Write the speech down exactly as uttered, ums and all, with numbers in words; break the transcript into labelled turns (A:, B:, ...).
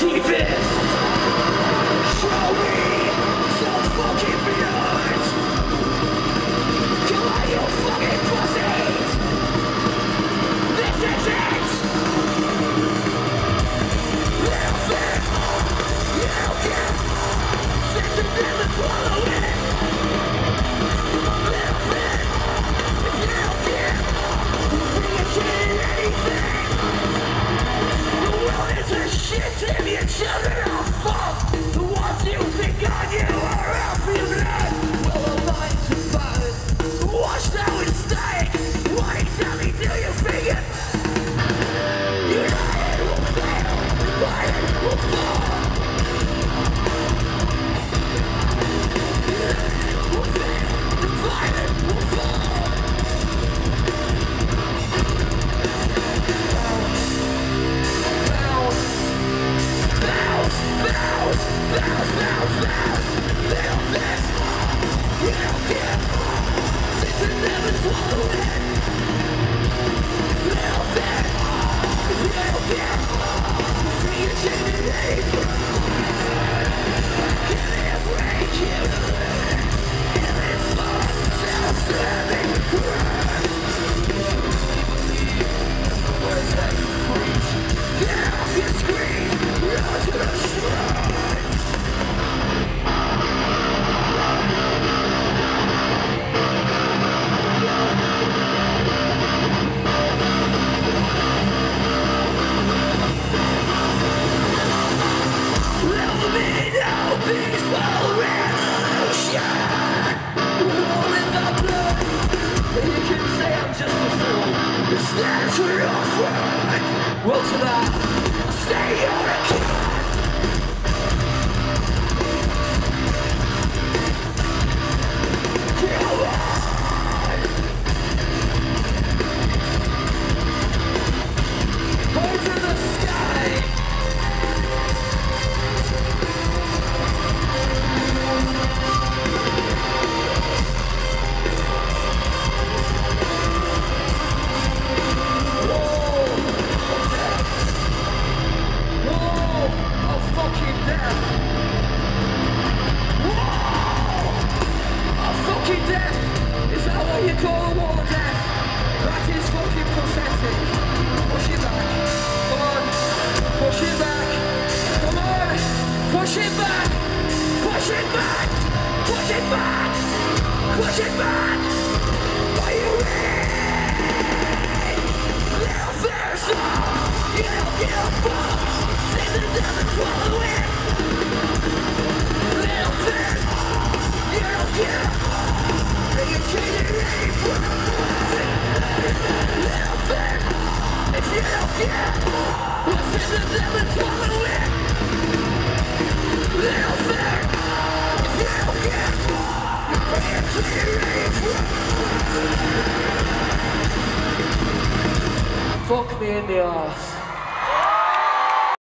A: deepest. Show me some fucking blood. Come on, you fucking pussies. This is it. Little bit. You can. This is never swallow it. Little bit. If you don't care, we can change anything. The world is a shit if you children are fucked. The ones you think on you are out for your blood. Well, the lines are bad. Washed out in static. Why tell me do you figure? United will fail. Divided will fall. United will fail. Divided will fall. Well, to that, say you're a kid. Come on. Hold to the sky. Push it back, push it back, push it back, push it back. Are you ready? Little fears, you don't give a fuck. This is never swallow it. Little fears, you don't give a fuck. Are you treating me for little fears, if you don't care, what's in the never swallow it. Little fair, if you don't care, fuck me in the arse.